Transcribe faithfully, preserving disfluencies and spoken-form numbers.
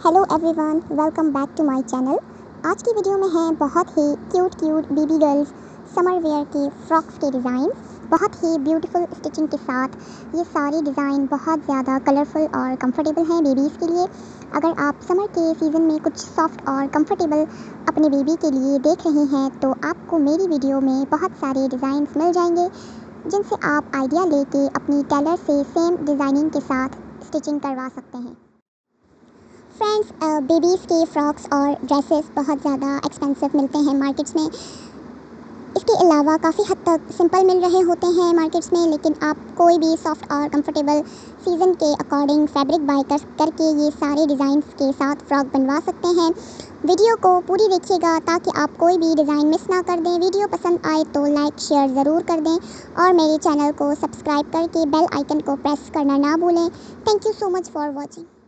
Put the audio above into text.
Hello everyone, welcome back to my channel. आज की video में है बहुत ही cute cute baby girls summer wear के फ्रॉक्स के डिज़ाइन, बहुत ही ब्यूटीफुल स्टिचिंग के साथ। ये सारी डिज़ाइन बहुत ज़्यादा कलरफुल और कंफर्टेबल हैं बेबीज़ के लिए। अगर आप समर के सीज़न में कुछ सॉफ्ट और कंफर्टेबल अपने बेबी के लिए देख रहे हैं तो आपको मेरी वीडियो में बहुत सारे डिज़ाइंस मिल जाएंगे जिनसे आप आइडिया लेके अपनी टेलर से सेम डिज़ाइनिंग के साथ स्टिचिंग करवा सकते हैं। फ्रेंड्स, बेबीज़ के फ्रॉक्स और ड्रेसेस बहुत ज़्यादा एक्सपेंसिव मिलते हैं मार्केट्स में। इसके अलावा काफ़ी हद तक सिंपल मिल रहे होते हैं मार्केट्स में, लेकिन आप कोई भी सॉफ्ट और कंफर्टेबल सीज़न के अकॉर्डिंग फैब्रिक बाय कर करके ये सारे डिज़ाइंस के साथ फ्रॉक बनवा सकते हैं। वीडियो को पूरी देखिएगा ताकि आप कोई भी डिज़ाइन मिस ना कर दें। वीडियो पसंद आए तो लाइक शेयर ज़रूर कर दें और मेरे चैनल को सब्सक्राइब करके बेल आइकन को प्रेस करना ना भूलें। Thank you so much for watching.